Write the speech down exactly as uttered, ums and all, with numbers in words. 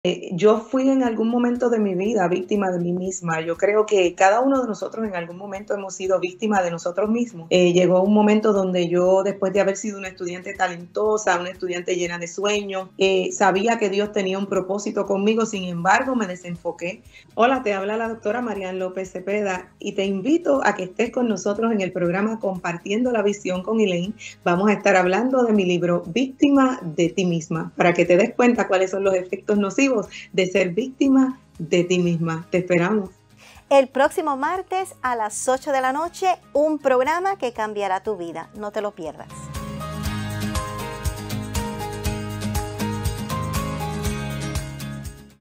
Eh, yo fui en algún momento de mi vida víctima de mí misma. Yo creo que cada uno de nosotros en algún momento hemos sido víctimas de nosotros mismos. Eh, llegó un momento donde yo, después de haber sido una estudiante talentosa, una estudiante llena de sueños, eh, sabía que Dios tenía un propósito conmigo, sin embargo me desenfoqué. Hola, te habla la doctora Marian López Cepeda y te invito a que estés con nosotros en el programa Compartiendo la Visión con Elaine. Vamos a estar hablando de mi libro Víctima de ti misma, para que te des cuenta cuáles son los efectos nocivos de ser víctima de ti misma. Te esperamos. El próximo martes a las ocho de la noche, un programa que cambiará tu vida. No te lo pierdas.